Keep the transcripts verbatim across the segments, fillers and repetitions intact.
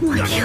莫停！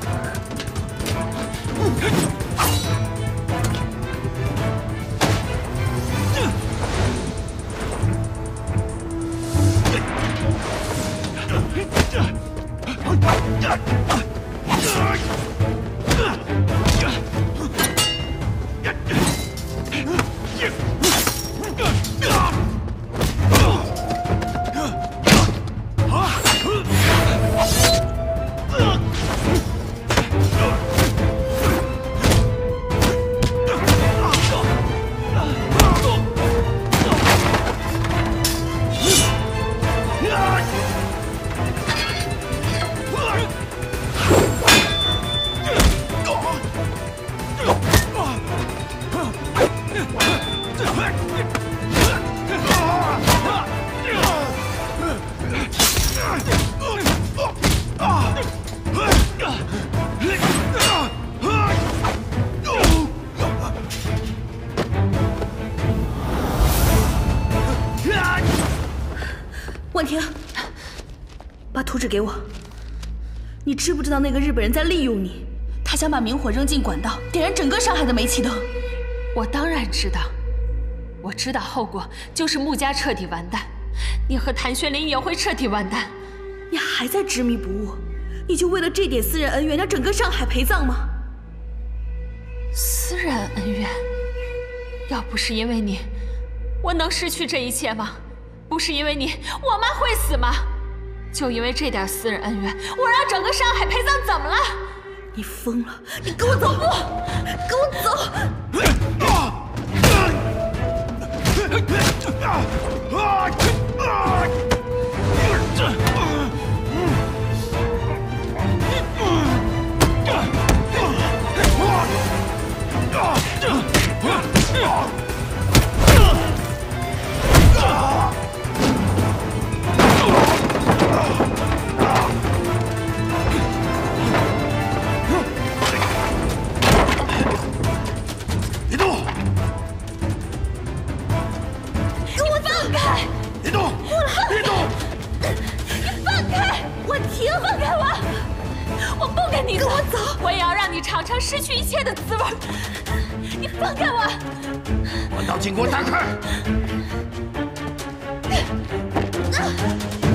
婉婷，把图纸给我。你知不知道那个日本人在利用你？他想把明火扔进管道，点燃整个上海的煤气灯。 我当然知道，我知道后果就是穆家彻底完蛋，你和谭轩林也会彻底完蛋。 你还在执迷不悟？你就为了这点私人恩怨，让整个上海陪葬吗？ 私人恩怨？要不是因为你，我能失去这一切吗？不是因为你，我妈会死吗？就因为这点私人恩怨，我让整个上海陪葬，怎么了？ 你疯了！你给我走！不，给我走！ 你跟我走，我也要让你尝尝失去一切的滋味。你放开我！ 管道，请给我打开！